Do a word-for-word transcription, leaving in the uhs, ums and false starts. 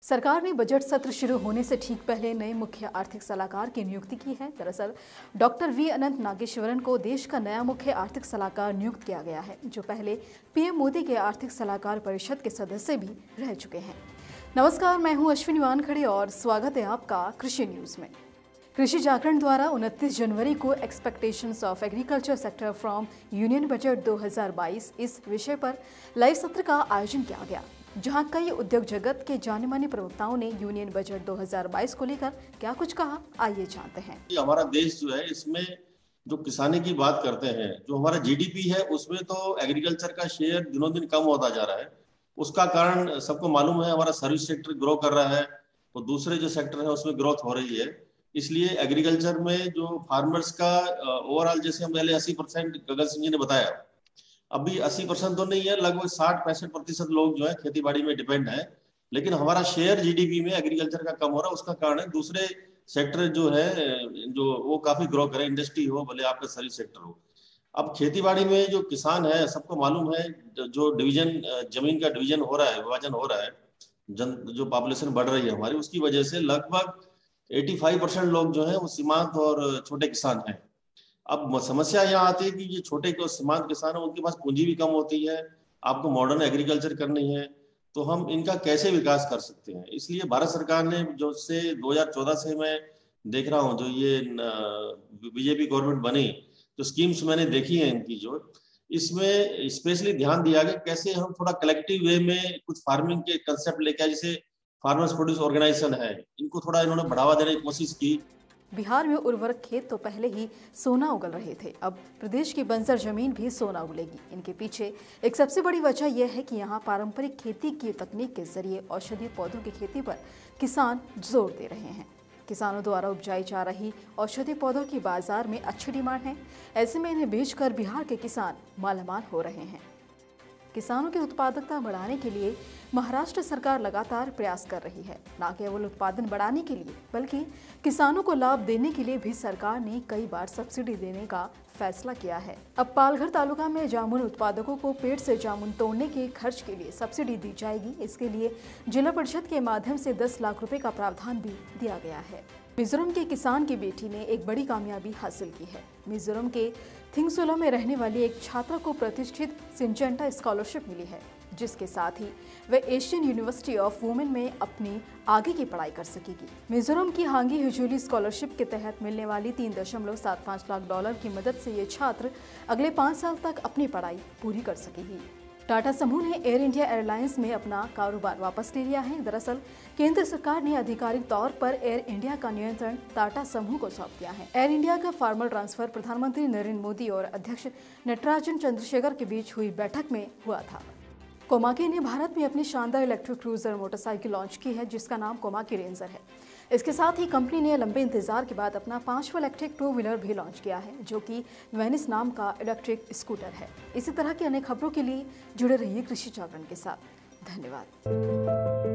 सरकार ने बजट सत्र शुरू होने से ठीक पहले नए मुख्य आर्थिक सलाहकार की नियुक्ति की है। दरअसल डॉक्टर वी अनंत नागेश्वरन को देश का नया मुख्य आर्थिक सलाहकार नियुक्त किया गया है, जो पहले पीएम मोदी के आर्थिक सलाहकार परिषद के सदस्य भी रह चुके हैं। नमस्कार, मैं हूं अश्विनी वानखड़े और स्वागत है आपका कृषि न्यूज में। कृषि जागरण द्वारा उनतीस जनवरी को expectations of agriculture sector from union budget दो हज़ार बाईस इस विषय पर लाइव सत्र का आयोजन किया गया, जहां कई उद्योग जगत के जाने माने प्रवक्ताओं ने यूनियन बजट दो हज़ार बाईस को लेकर क्या कुछ कहा, आइए जानते हैं। हमारा देश जो है, इसमें जो किसानी की बात करते हैं, जो हमारा जीडीपी है, उसमें तो एग्रीकल्चर का शेयर दिनों दिन कम होता जा रहा है। उसका कारण सबको मालूम है, हमारा सर्विस सेक्टर ग्रो कर रहा है, तो दूसरे जो सेक्टर है उसमें ग्रोथ हो रही है। इसलिए एग्रीकल्चर में जो फार्मर्स का ओवरऑल, जैसे हम पहले अस्सी परसेंट गगन सिंह जी ने बताया, अभी अस्सी परसेंट तो नहीं है, लगभग साठ पैंसठ प्रतिशत लोग जो है खेती बाड़ी में डिपेंड है। लेकिन हमारा शेयर जीडीपी में एग्रीकल्चर का कम हो रहा है। उसका कारण है दूसरे सेक्टर जो है, जो वो काफी ग्रो करे, इंडस्ट्री हो, भले आपका सर्विस सेक्टर हो। अब खेती बाड़ी में जो किसान है, सबको मालूम है, जो डिवीजन जमीन का डिवीजन हो रहा है, विभाजन हो रहा है, जन जो पॉपुलेशन बढ़ रही है हमारी, उसकी वजह से लगभग पचासी परसेंट लोग जो है वो सीमांत और छोटे किसान हैं। अब समस्या यहाँ आती है कि ये छोटे को सीमांत किसान है, उनके पास पूंजी भी कम होती है, आपको मॉडर्न एग्रीकल्चर करनी है, तो हम इनका कैसे विकास कर सकते हैं। इसलिए भारत सरकार ने जो से दो हज़ार चौदह से मैं देख रहा हूँ, जो ये बीजेपी गवर्नमेंट बनी, जो स्कीम्स मैंने देखी है इनकी, जो इसमें स्पेशली ध्यान दिया गया कैसे हम थोड़ा कलेक्टिव वे में कुछ फार्मिंग के कंसेप्ट लेके आए, जैसे फार्मर्स प्रोड्यूस ऑर्गेनाइजेशन है, इनको थोड़ा इन्होंने बढ़ावा देने की कोशिश की। बिहार में उर्वरक खेत तो पहले ही सोना उगल रहे थे, अब प्रदेश की बंजर जमीन भी सोना उगलेगी। इनके पीछे एक सबसे बड़ी वजह यह है कि यहाँ पारंपरिक खेती की तकनीक के जरिए औषधीय पौधों की खेती पर किसान जोर दे रहे हैं। किसानों द्वारा उपजाई जा रही औषधीय पौधों की बाजार में अच्छी डिमांड है। ऐसे में इन्हें बेचकर बिहार के किसान मालामाल हो रहे हैं। किसानों की उत्पादकता बढ़ाने के लिए महाराष्ट्र सरकार लगातार प्रयास कर रही है। न केवल उत्पादन बढ़ाने के लिए, बल्कि किसानों को लाभ देने के लिए भी सरकार ने कई बार सब्सिडी देने का फैसला किया है। अब पालघर तालुका में जामुन उत्पादकों को पेड़ से जामुन तोड़ने के खर्च के लिए सब्सिडी दी जाएगी। इसके लिए जिला परिषद के माध्यम से दस लाख रुपए का प्रावधान भी दिया गया है। मिजोरम के किसान की बेटी ने एक बड़ी कामयाबी हासिल की है। मिजोरम के थिंगसोला में रहने वाली एक छात्रा को प्रतिष्ठित सिंजेंटा स्कॉलरशिप मिली है, जिसके साथ ही वह एशियन यूनिवर्सिटी ऑफ वुमेन में अपनी आगे की पढ़ाई कर सकेगी। मिजोरम की हांगी हिजूली स्कॉलरशिप के तहत मिलने वाली तीन दशमलव सात पाँच लाख डॉलर की मदद से ये छात्र अगले पाँच साल तक अपनी पढ़ाई पूरी कर सकेगी। टाटा समूह ने एयर इंडिया एयरलाइंस में अपना कारोबार वापस ले लिया है। दरअसल केंद्र सरकार ने आधिकारिक तौर पर एयर इंडिया का नियंत्रण टाटा समूह को सौंप दिया है। एयर इंडिया का फॉर्मल ट्रांसफर प्रधानमंत्री नरेंद्र मोदी और अध्यक्ष नटराजन चंद्रशेखर के बीच हुई बैठक में हुआ था। कोमाके ने भारत में अपनी शानदार इलेक्ट्रिक क्रूजर मोटरसाइकिल लॉन्च की है, जिसका नाम कोमाके रेंजर है। इसके साथ ही कंपनी ने लंबे इंतजार के बाद अपना पांचवा इलेक्ट्रिक टू व्हीलर भी लॉन्च किया है, जो कि वेनिस नाम का इलेक्ट्रिक स्कूटर है। इसी तरह की अनेक खबरों के लिए जुड़े रहिए कृषि जागरण के साथ। धन्यवाद।